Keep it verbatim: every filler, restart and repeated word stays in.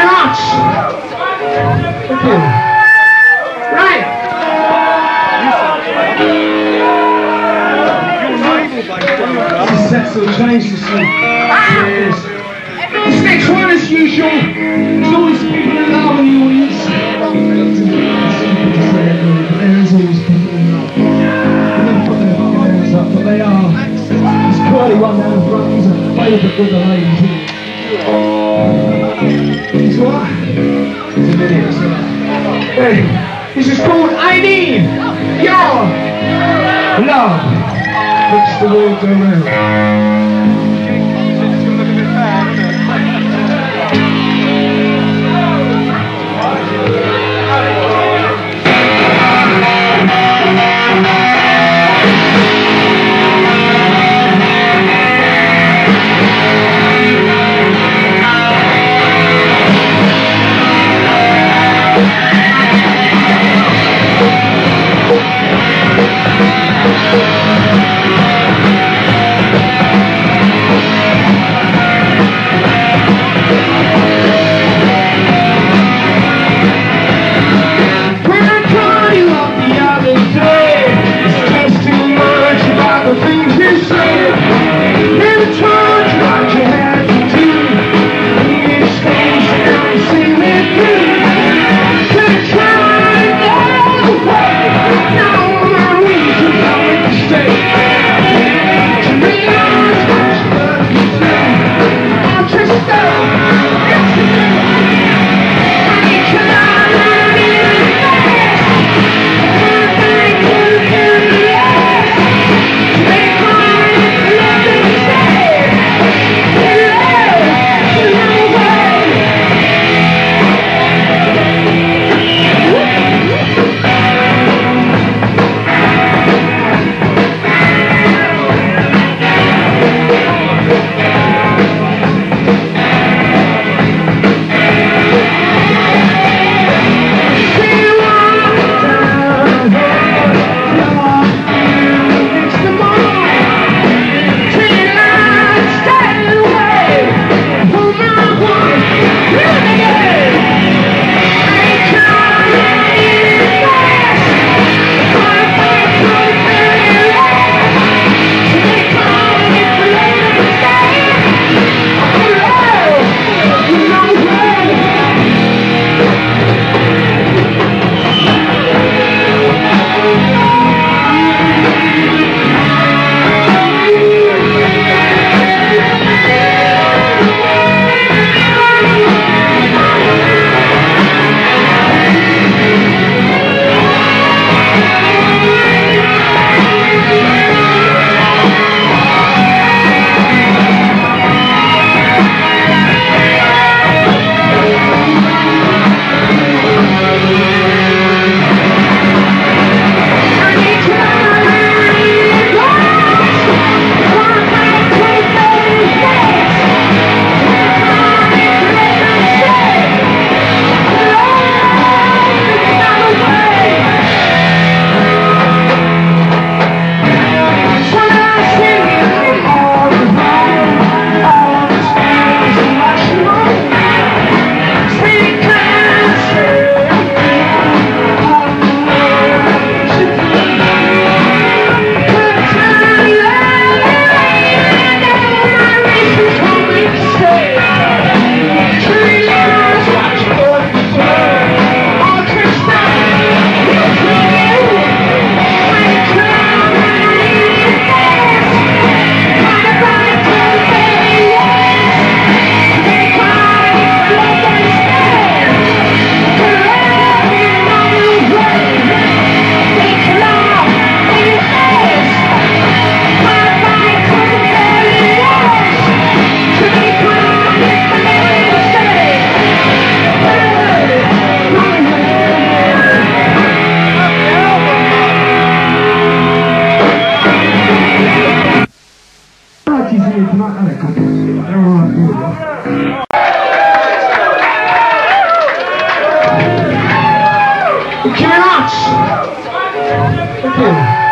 much. Thank you. Right. This set's will change this week. This next one, as usual, there's always people in love in the audience. There's always people in love. They never put their fucking hands up, but they are. This curly one down the front, he's a favourite with the ladies. He's what? He's an idiot. Hey, this is called I Need Your Love. Makes the world go round. Thank you.